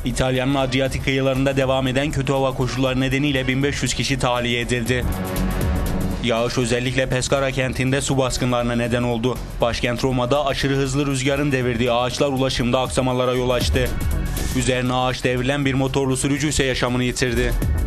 İtalya'nın Adriyatik kıyılarında devam eden kötü hava koşulları nedeniyle 1500 kişi tahliye edildi. Yağış özellikle Pescara kentinde su baskınlarına neden oldu. Başkent Roma'da aşırı hızlı rüzgarın devirdiği ağaçlar ulaşımda aksamalara yol açtı. Üzerine ağaç devrilen bir motorlu sürücü ise yaşamını yitirdi.